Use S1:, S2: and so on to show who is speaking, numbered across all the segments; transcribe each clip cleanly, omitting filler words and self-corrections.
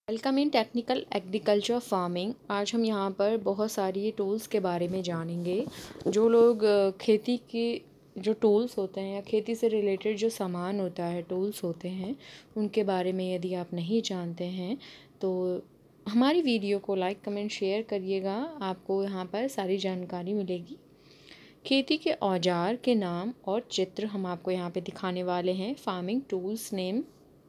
S1: Welcome in technical agriculture farming. आज हम यहाँ पर बहुत सारी टूल्स के बारे में जानेंगे। जो लोग खेती के जो टूल्स होते हैं या खेती से रिलेटेड जो सामान होता है, टूल्स होते हैं, उनके बारे में यदि आप नहीं जानते हैं तो हमारी वीडियो को लाइक कमेंट शेयर करिएगा। आपको यहाँ पर सारी जानकारी मिलेगी। खेती के औजार के नाम और चित्र हम आपको यहाँ पे दिखाने वाले हैं। Farming tools name.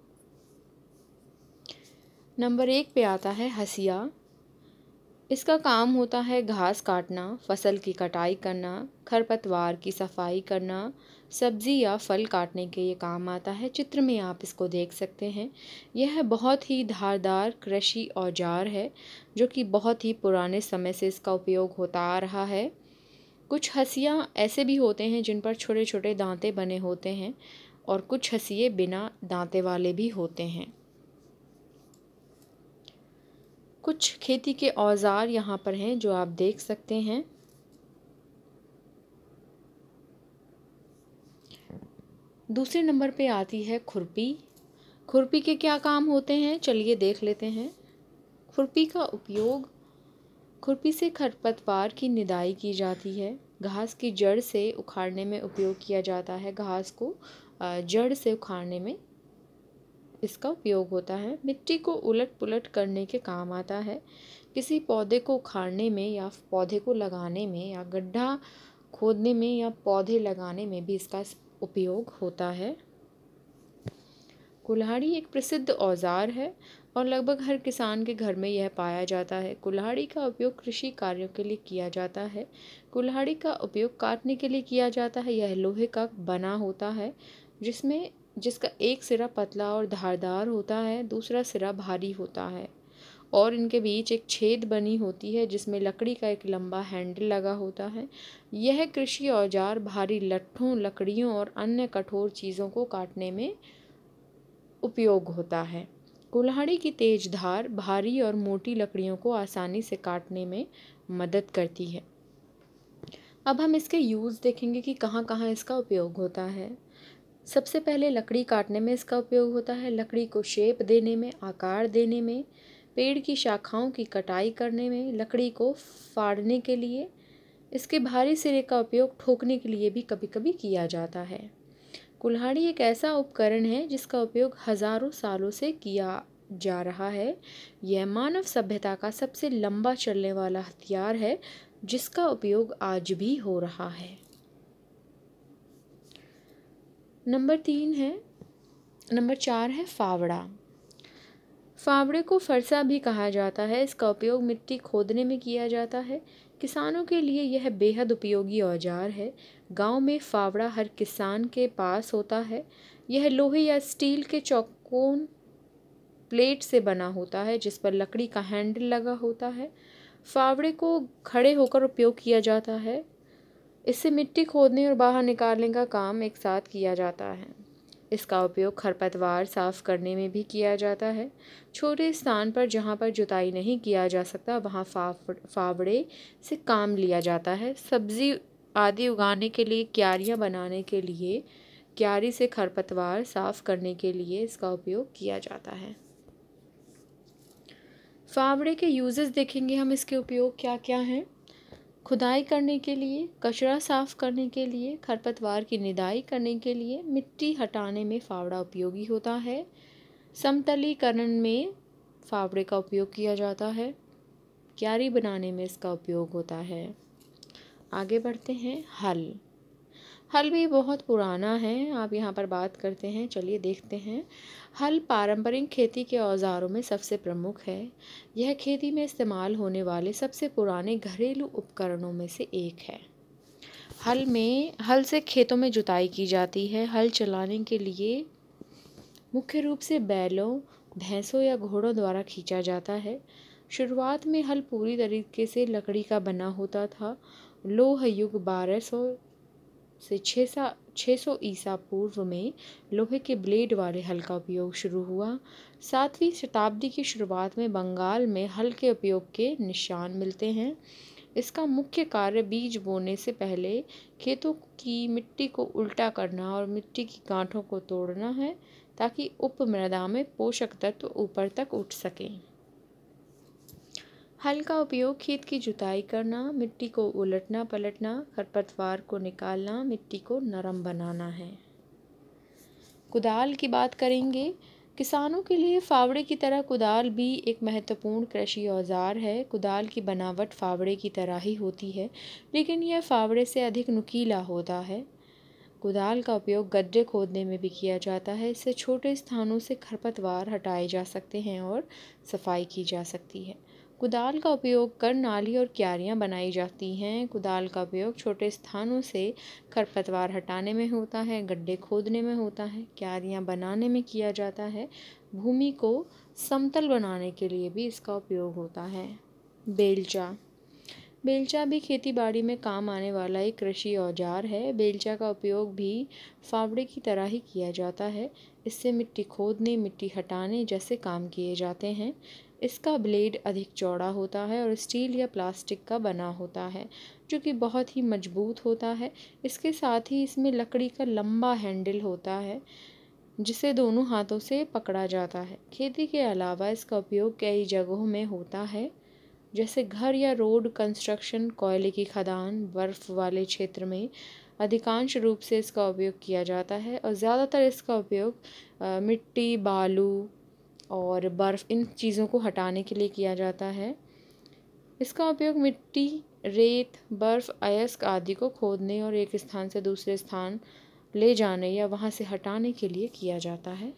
S1: नंबर 1 पे आता है हसिया। इसका काम होता है घास काटना, फसल की कटाई करना, खरपतवार की सफाई करना, सब्जी या फल काटने के ये काम आता है। चित्र में आप इसको देख सकते हैं। यह बहुत ही धारदार कृषि औजार है जो कि बहुत ही पुराने समय से इसका उपयोग होता आ रहा है। कुछ हसिया ऐसे भी होते हैं जिन पर छोटे छोटे दांते बने होते हैं और कुछ हसिये बिना दांते वाले भी होते हैं। कुछ खेती के औजार यहाँ पर हैं जो आप देख सकते हैं। दूसरे नंबर पे आती है खुरपी। खुरपी के क्या काम होते हैं, चलिए देख लेते हैं। खुरपी का उपयोग, खुरपी से खरपतवार की निदाई की जाती है। घास की जड़ से उखाड़ने में उपयोग किया जाता है। घास को जड़ से उखाड़ने में इसका उपयोग होता है। मिट्टी को उलट पुलट करने के काम आता है। किसी पौधे को उखाड़ने में या पौधे को लगाने में या गड्ढा खोदने में या पौधे लगाने में भी इसका उपयोग होता है। कुल्हाड़ी एक प्रसिद्ध औजार है और लगभग हर किसान के घर में यह पाया जाता है। कुल्हाड़ी का उपयोग कृषि कार्यों के लिए किया जाता है। कुल्हाड़ी का उपयोग काटने के लिए किया जाता है। यह लोहे का बना होता है जिसका एक सिरा पतला और धारदार होता है, दूसरा सिरा भारी होता है और इनके बीच एक छेद बनी होती है जिसमें लकड़ी का एक लंबा हैंडल लगा होता है। यह कृषि औजार भारी लट्ठों, लकड़ियों और अन्य कठोर चीज़ों को काटने में उपयोग होता है। कुल्हाड़ी की तेज धार भारी और मोटी लकड़ियों को आसानी से काटने में मदद करती है। अब हम इसके यूज़ देखेंगे कि कहाँ कहाँ इसका उपयोग होता है। सबसे पहले लकड़ी काटने में इसका उपयोग होता है। लकड़ी को शेप देने में, आकार देने में, पेड़ की शाखाओं की कटाई करने में, लकड़ी को फाड़ने के लिए। इसके भारी सिरे का उपयोग ठोकने के लिए भी कभी कभी किया जाता है। कुल्हाड़ी एक ऐसा उपकरण है जिसका उपयोग हजारों सालों से किया जा रहा है। यह मानव सभ्यता का सबसे लंबा चलने वाला हथियार है जिसका उपयोग आज भी हो रहा है। नंबर 4 है फावड़ा। फावड़े को फरसा भी कहा जाता है। इसका उपयोग मिट्टी खोदने में किया जाता है। किसानों के लिए यह बेहद उपयोगी औजार है। गांव में फावड़ा हर किसान के पास होता है। यह लोहे या स्टील के चौकोन प्लेट से बना होता है जिस पर लकड़ी का हैंडल लगा होता है। फावड़े को खड़े होकर उपयोग किया जाता है। इससे मिट्टी खोदने और बाहर निकालने का काम एक साथ किया जाता है। इसका उपयोग खरपतवार साफ करने में भी किया जाता है। छोटे स्थान पर जहाँ पर जुताई नहीं किया जा सकता वहाँ फावड़े से काम लिया जाता है। सब्जी आदि उगाने के लिए, क्यारियाँ बनाने के लिए, क्यारी से खरपतवार साफ करने के लिए इसका उपयोग किया जाता है। फावड़े के यूजेस देखेंगे हम, इसके उपयोग क्या क्या हैं। खुदाई करने के लिए, कचरा साफ करने के लिए, खरपतवार की निदाई करने के लिए, मिट्टी हटाने में फावड़ा उपयोगी होता है। समतलीकरण में फावड़े का उपयोग किया जाता है। क्यारी बनाने में इसका उपयोग होता है। आगे बढ़ते हैं। हल भी बहुत पुराना है। आप यहाँ पर बात करते हैं, चलिए देखते हैं। हल पारंपरिक खेती के औजारों में सबसे प्रमुख है। यह खेती में इस्तेमाल होने वाले सबसे पुराने घरेलू उपकरणों में से एक है। हल से खेतों में जुताई की जाती है। हल चलाने के लिए मुख्य रूप से बैलों, भैंसों या घोड़ों द्वारा खींचा जाता है। शुरुआत में हल पूरी तरीके से लकड़ी का बना होता था। लोह युग 1200 से 600 ईसा पूर्व में लोहे के ब्लेड वाले हल का उपयोग शुरू हुआ। 7वीं शताब्दी की शुरुआत में बंगाल में हल के उपयोग के निशान मिलते हैं। इसका मुख्य कार्य बीज बोने से पहले खेतों की मिट्टी को उल्टा करना और मिट्टी की गांठों को तोड़ना है ताकि उपमृदा में पोषक तत्व ऊपर तक उठ सकें। हल का उपयोग खेत की जुताई करना, मिट्टी को उलटना पलटना, खरपतवार को निकालना, मिट्टी को नरम बनाना है। कुदाल की बात करेंगे। किसानों के लिए फावड़े की तरह कुदाल भी एक महत्वपूर्ण कृषि औजार है। कुदाल की बनावट फावड़े की तरह ही होती है, लेकिन यह फावड़े से अधिक नुकीला होता है। कुदाल का उपयोग गड्ढे खोदने में भी किया जाता है। इससे छोटे स्थानों से खरपतवार हटाए जा सकते हैं और सफाई की जा सकती है। कुदाल का उपयोग कर नाली और क्यारियाँ बनाई जाती हैं। कुदाल का उपयोग छोटे स्थानों से खरपतवार हटाने में होता है, गड्ढे खोदने में होता है, क्यारियाँ बनाने में किया जाता है। भूमि को समतल बनाने के लिए भी इसका उपयोग होता है। बेलचा। बेलचा भी खेती बाड़ी में काम आने वाला एक कृषि औजार है। बेलचा का उपयोग भी फावड़े की तरह ही किया जाता है। इससे मिट्टी खोदने, मिट्टी हटाने जैसे काम किए जाते हैं। इसका ब्लेड अधिक चौड़ा होता है और स्टील या प्लास्टिक का बना होता है, जो कि बहुत ही मजबूत होता है। इसके साथ ही इसमें लकड़ी का लंबा हैंडल होता है, जिसे दोनों हाथों से पकड़ा जाता है। खेती के अलावा इसका उपयोग कई जगहों में होता है, जैसे घर या रोड कंस्ट्रक्शन, कोयले की खदान, बर्फ़ वाले क्षेत्र में अधिकांश रूप से इसका उपयोग किया जाता है। और ज़्यादातर इसका उपयोग मिट्टी, बालू और बर्फ़ इन चीज़ों को हटाने के लिए किया जाता है। इसका उपयोग मिट्टी, रेत, बर्फ़, अयस्क आदि को खोदने और एक स्थान से दूसरे स्थान ले जाने या वहाँ से हटाने के लिए किया जाता है।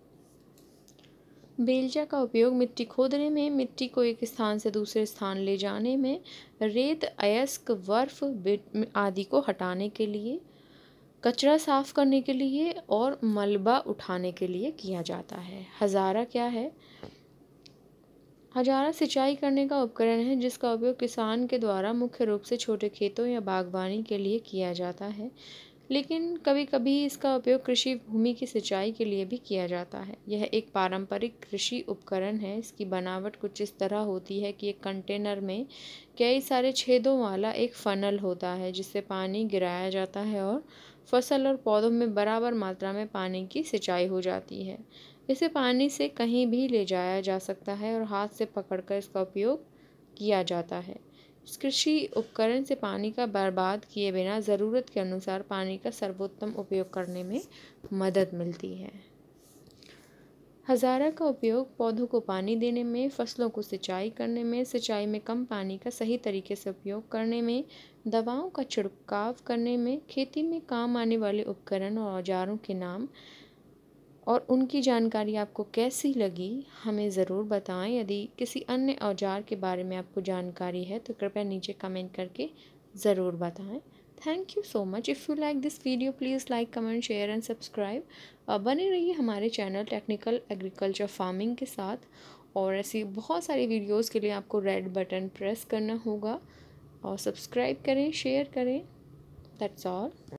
S1: बेलचा का उपयोग मिट्टी खोदने में, मिट्टी को एक स्थान से दूसरे स्थान ले जाने में, रेत, अयस्क, बर्फ़ आदि को हटाने के लिए, कचरा साफ करने के लिए और मलबा उठाने के लिए किया जाता है। हज़ारा क्या है? हज़ारा सिंचाई करने का उपकरण है, जिसका उपयोग किसान के द्वारा मुख्य रूप से छोटे खेतों या बागवानी के लिए किया जाता है, लेकिन कभी कभी इसका उपयोग कृषि भूमि की सिंचाई के लिए भी किया जाता है। यह एक पारंपरिक कृषि उपकरण है। इसकी बनावट कुछ इस तरह होती है कि एक कंटेनर में कई सारे छेदों वाला एक फनल होता है, जिससे पानी गिराया जाता है और फसल और पौधों में बराबर मात्रा में पानी की सिंचाई हो जाती है। इसे पानी से कहीं भी ले जाया जा सकता है और हाथ से पकड़कर इसका उपयोग किया जाता है। इस कृषि उपकरण से पानी का बर्बाद किए बिना ज़रूरत के अनुसार पानी का सर्वोत्तम उपयोग करने में मदद मिलती है। हज़ारा का उपयोग पौधों को पानी देने में, फसलों को सिंचाई करने में, सिंचाई में कम पानी का सही तरीके से उपयोग करने में, दवाओं का छिड़काव करने में, खेती में काम आने वाले उपकरण और औजारों के नाम और उनकी जानकारी आपको कैसी लगी हमें ज़रूर बताएं। यदि किसी अन्य औजार के बारे में आपको जानकारी है तो कृपया नीचे कमेंट करके ज़रूर बताएं। Thank you so much. If you like this video please like, comment, share and subscribe. बने रहिए हमारे चैनल टेक्निकल एग्रीकल्चर फार्मिंग के साथ। और ऐसी बहुत सारी वीडियोज़ के लिए आपको रेड बटन प्रेस करना होगा और सब्सक्राइब करें, शेयर करें। That's all.